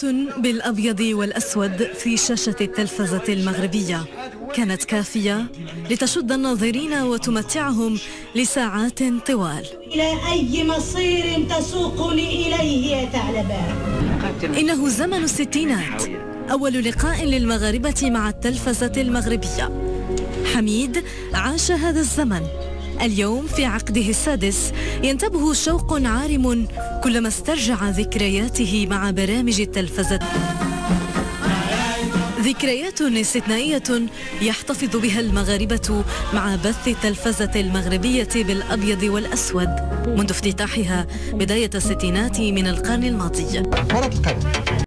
بالأبيض والأسود في شاشة التلفزة المغربية كانت كافية لتشد الناظرين وتمتعهم لساعات طوال. إلى أي مصير تسوقني إليه يا ثعلبان؟ إنه زمن الستينات، أول لقاء للمغاربة مع التلفزة المغربية. حميد عاش هذا الزمن. اليوم في عقده السادس ينتابه شوق عارم كلما استرجع ذكرياته مع برامج التلفزة، ذكريات استثنائية يحتفظ بها المغاربة مع بث التلفزة المغربية بالأبيض والأسود منذ افتتاحها بداية الستينات من القرن الماضي.